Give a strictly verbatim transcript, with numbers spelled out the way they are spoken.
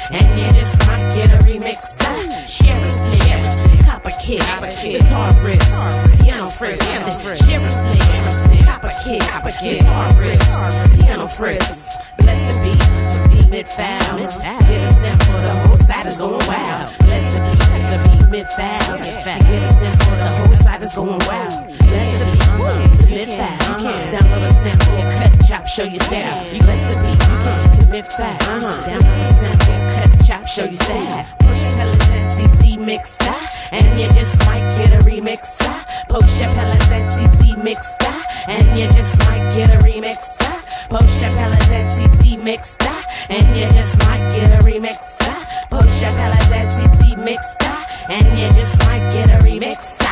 and you just might get a remix. Share a snare, copper kid, guitar riffs, piano fritz, share a snare, copper kid, guitar riffs, piano fritz. Blessed be, deep mid fouls. Get a sample, the whole side is going wild. Blessed be, blessed be, mid fouls. Get a sample, the whole side is going wild. Blessed be, mid fouls. Download a sample, cut, chop, show your style. Blessed be, mid fouls. Download a sample, cut, chop, show your style. Push your pellets S C C mixed up, and you just might get a remix. Post your pellets S C C mixed up, and you just might get a remix. Post your pellets S C C mixed up, and you just might get a remix. Post your pellets S C C mixed up, and you just might get a remix.